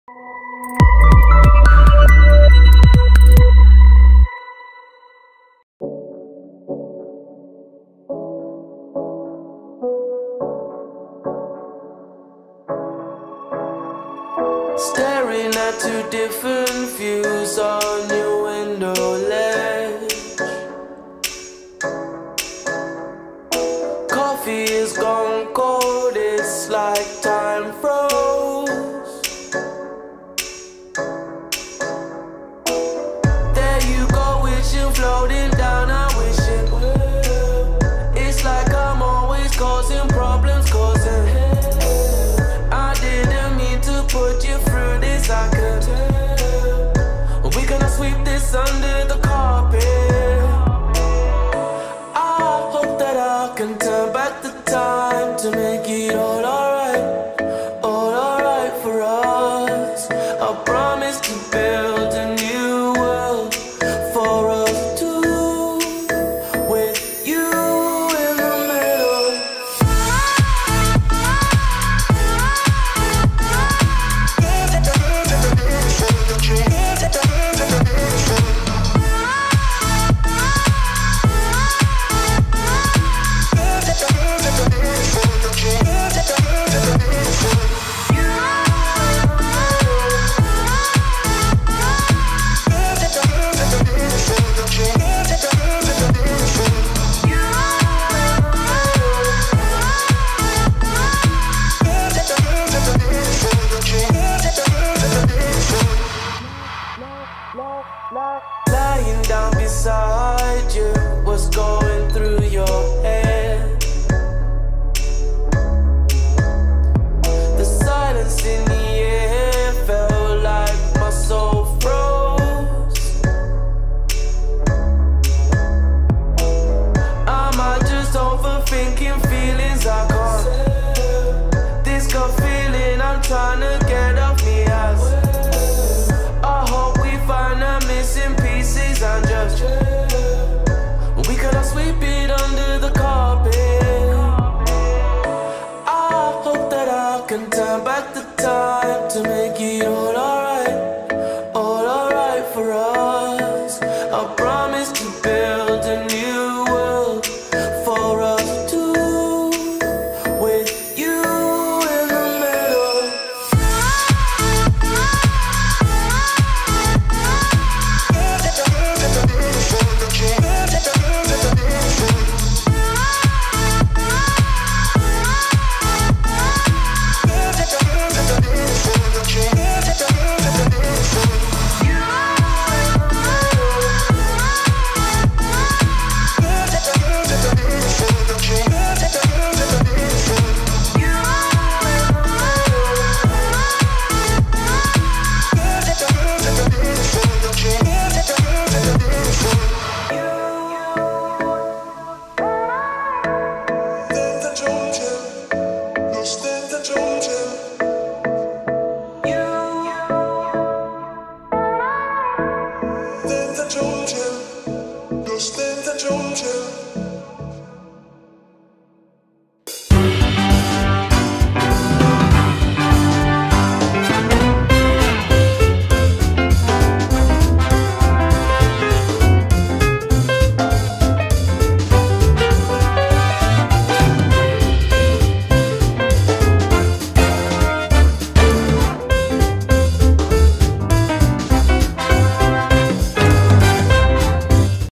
Staring at two different views on your window ledge. Coffee is gone cold, it's like time froze. There you go, wishing, floating down, I wish it will. It's like I'm always causing problems, causing I didn't mean to put you through this, I could tell. We're gonna sweep this under the carpet. I hope that I can turn back the time to make it all alright for us. I promise to build a new world for us two, with you in the middle. Lying down beside you, what's going through your head? The silence in the air felt like my soul froze. Am I just overthinking feelings I can't? This gut feeling I'm trying to get off me ass. I hope we find the missing pieces and just we cannot sweep it under the carpet. I hope that I can turn back the time to make it all alright for us. I promise to build a new world for us two, with you in the middle. Just